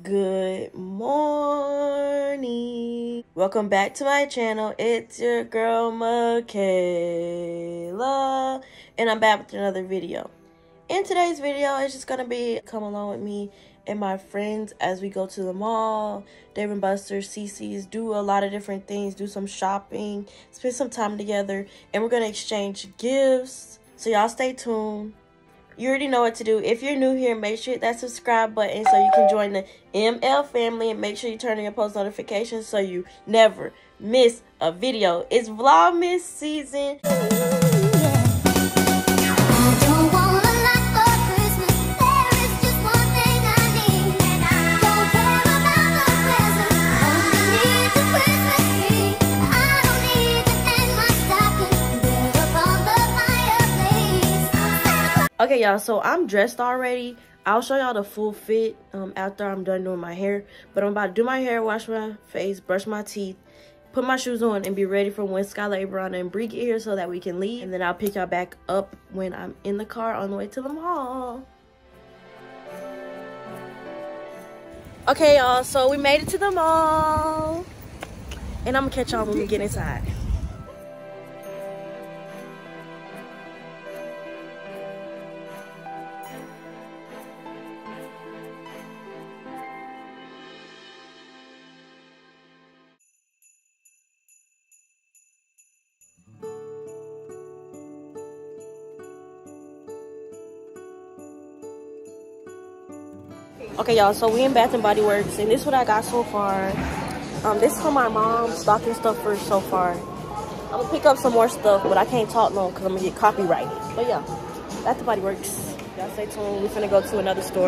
Good morning. Welcome back to my channel. It's your girl Michaela, and I'm back with another video. In today's video, it's just gonna be come along with me and my friends as we go to the mall, Dave & Buster's, CC's, do a lot of different things, do some shopping, spend some time together, and we're gonna exchange gifts. So y'all stay tuned. You already know what to do. If you're new here, make sure you hit that subscribe button so you can join the ML family, and make sure you turn on your post notifications so you never miss a video. It's Vlogmas season. Okay, y'all, so I'm dressed already. I'll show y'all the full fit after I'm done doing my hair. But I'm about to do my hair, wash my face, brush my teeth, put my shoes on, and be ready for when Skylar, Abrana, and Bree get here so that we can leave. And then I'll pick y'all back up when I'm in the car on the way to the mall. Okay, y'all, so we made it to the mall. And I'm going to catch y'all when we get inside. Okay, y'all, so we in Bath & Body Works, and this is what I got so far. This is for my mom, stocking stuff for so far. I'm gonna pick up some more stuff, but I can't talk long because I'm gonna get copyrighted. But yeah, Bath & Body Works. Y'all stay tuned. We're finna go to another store.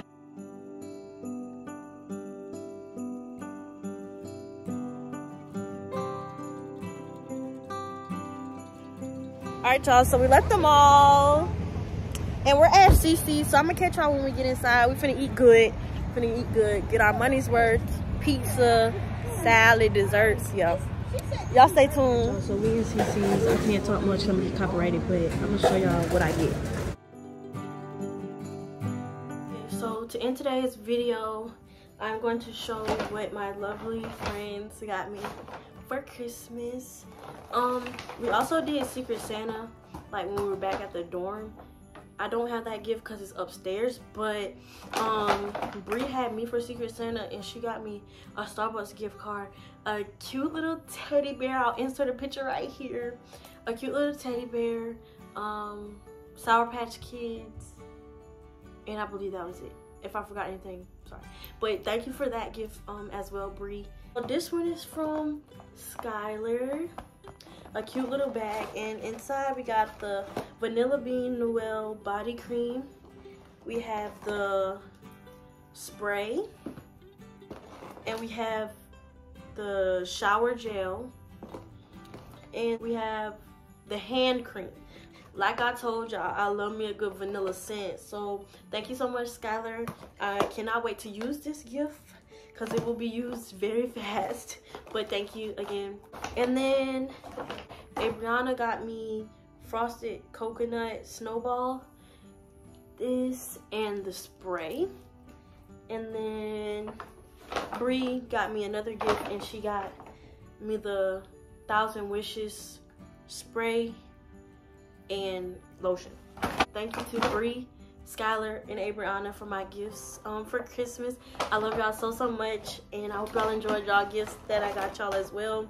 All right, y'all, so we left the mall. And we're at CC's, so I'm gonna catch y'all when we get inside. We finna eat good. Get our money's worth. Pizza, salad, desserts, y'all. Y'all stay tuned. So we in CC's. I can't talk much, I'm gonna get copyrighted, but I'm gonna show y'all what I get. So to end today's video, I'm going to show what my lovely friends got me for Christmas. We also did Secret Santa, like when we were back at the dorm. I don't have that gift because it's upstairs, but Bree had me for Secret Santa, and she got me a Starbucks gift card, a cute little teddy bear. I'll insert a picture right here. A cute little teddy bear, Sour Patch Kids, and I believe that was it. If I forgot anything, sorry. But thank you for that gift as well, Bree. This one is from Skylar. A cute little bag, and inside we got the Vanilla Bean Noel body cream. We have the spray, and we have the shower gel, and we have the hand cream. Like I told y'all, I love me a good vanilla scent, so thank you so much, Skylar. I cannot wait to use this gift because it will be used very fast, but thank you again. And then Abriana got me frosted coconut snowball, this, and the spray. And then Bree got me another gift, and she got me the 1,000 Wishes spray and lotion. Thank you to Bree, Skylar, and Abriana for my gifts for Christmas. I love y'all so much, and I hope y'all enjoyed y'all gifts that I got y'all as well.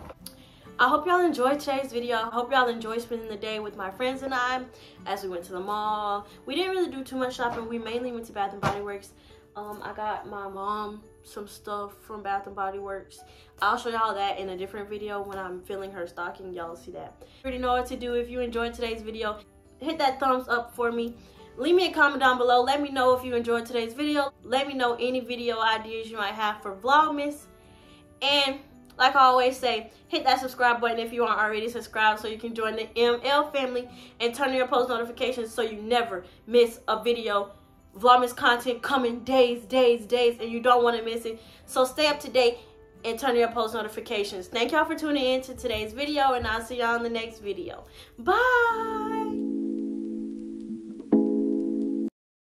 I hope y'all enjoyed today's video. I hope y'all enjoyed spending the day with my friends and I as we went to the mall. We didn't really do too much shopping. We mainly went to Bath & Body Works. I got my mom some stuff from Bath & Body Works. I'll show y'all that in a different video when I'm filling her stocking. Y'all see that. You already know what to do. If you enjoyed today's video, hit that thumbs up for me. Leave me a comment down below. Let me know if you enjoyed today's video. Let me know any video ideas you might have for Vlogmas. And like I always say, hit that subscribe button if you aren't already subscribed so you can join the ML family, and turn on your post notifications so you never miss a video. Vlogmas content coming days, and you don't want to miss it. So stay up to date and turn on your post notifications. Thank y'all for tuning in to today's video, and I'll see y'all in the next video. Bye!